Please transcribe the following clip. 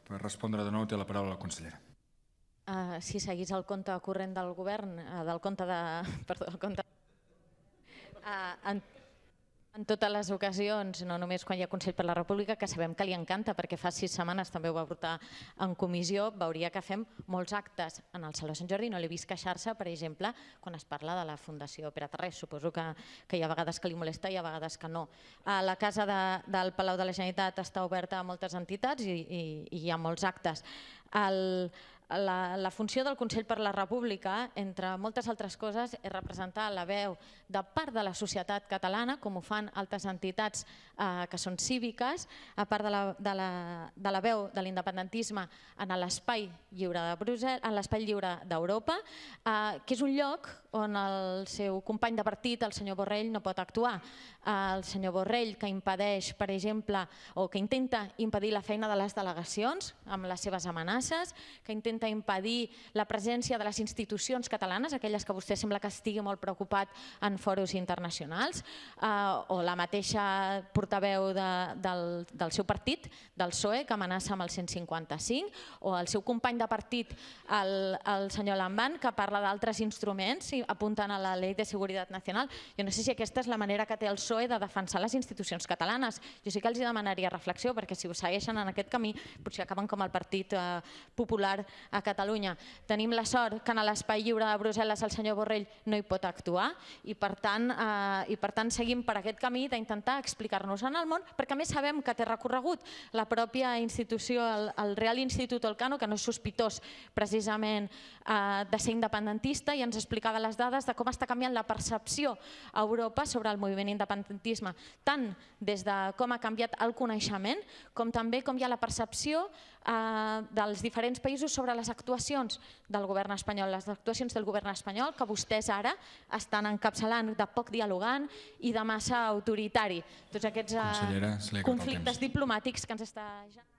Per respondre de nou té la paraula la consellera. Si seguís el compte corrent del govern, del compte de... Perdó, el compte... En totes les ocasions, no només quan hi ha Consell per la República, que sabem que li encanta perquè fa 6 setmanes també ho va portar en comissió, veuria que fem molts actes en el Saló Sant Jordi. No l'he vist queixar-se, per exemple, quan es parla de la Fundació Pere Tarrés. Suposo que hi ha vegades que li molesta i hi ha vegades que no. La casa del Palau de la Generalitat està oberta a moltes entitats i hi ha molts actes. La funció del Consell per la República, entre moltes altres coses, és representar la veu de part de la societat catalana, com ho fan altres entitats que són cíviques, a part de la veu de l'independentisme en l'espai lliure de Brussel·les, en l'espai lliure d'Europa, que és un lloc on el seu company de partit, el senyor Borrell, no pot actuar. El senyor Borrell, que impedeix, per exemple, o que intenta impedir la feina de les delegacions amb les seves amenaces, que intenta impedir la presència de les institucions catalanes, aquelles que vostè sembla que estigui molt preocupat en fòrums internacionals, o la mateixa portaveu del seu partit, del PSOE, que amenaça amb el 155, o el seu company de partit, el senyor Lamban, que parla d'altres instruments i apunten a la Llei de Seguretat Nacional. Jo no sé si aquesta és la manera que té el PSOE de defensar les institucions catalanes. Jo sí que els demanaria reflexió, perquè si ho segueixen en aquest camí potser acaben com el Partit Popular a Catalunya. Tenim la sort que en l'espai lliure de Brussel·les el senyor Borrell no hi pot actuar i per tant seguim per aquest camí d'intentar explicar-nos en el món, perquè a més sabem que té recorregut. La pròpia institució, el Real Instituto Elcano, que no és sospitós precisament de ser independentista, i ens explicava les dades de com està canviant la percepció a Europa sobre el moviment independentisme, tant des de com ha canviat el coneixement, com també com hi ha la percepció dels diferents països sobre les actuacions del govern espanyol, les actuacions del govern espanyol que vostès ara estan encapçalant de poc dialogant i de massa autoritari. Tots aquests conflictes diplomàtics que ens està generant.